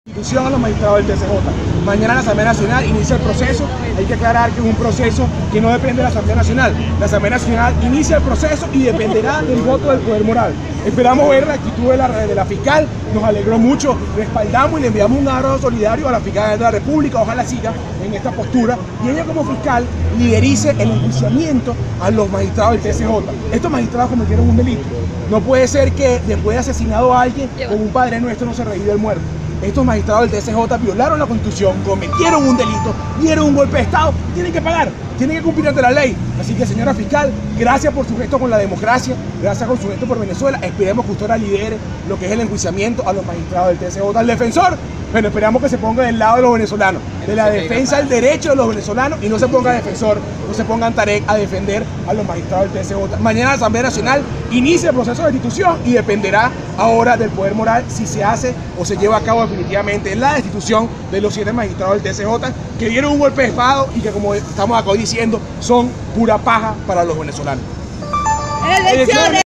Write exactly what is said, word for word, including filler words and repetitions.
Institución a los magistrados del T C J. Mañana la Asamblea Nacional inicia el proceso. Hay que aclarar que es un proceso que no depende de la Asamblea Nacional. La Asamblea Nacional inicia el proceso y dependerá del voto del poder moral. Esperamos ver la actitud de la, de la fiscal, nos alegró mucho, respaldamos y le enviamos un abrazo solidario a la fiscal de la República, ojalá siga en esta postura y ella como fiscal liderice el enjuiciamiento a los magistrados del T C J. Estos magistrados cometieron un delito. No puede ser que después de asesinado a alguien, con un Padre Nuestro no se revive el muerto. Estos magistrados del T C J violaron la Constitución, cometieron un delito, dieron un golpe de Estado, tienen que pagar, tienen que cumplir ante la ley. Así que, señora fiscal, gracias por su gesto con la democracia, gracias por su gesto por Venezuela. Esperemos que usted ahora lidere lo que es el enjuiciamiento a los magistrados del T C J. Al defensor, bueno, esperamos que se ponga del lado de los venezolanos, de la defensa del derecho de los venezolanos y no se ponga defensor, no se ponga Tarek a defender a los magistrados del T C J. Mañana la Asamblea Nacional inicia el proceso de destitución y dependerá ahora del poder moral si se hace o se lleva a cabo definitivamente la destitución de los siete magistrados del T C J que dieron un golpe de Estado y que, como estamos acá hoy diciendo, son pura paja para los venezolanos. Elecciones.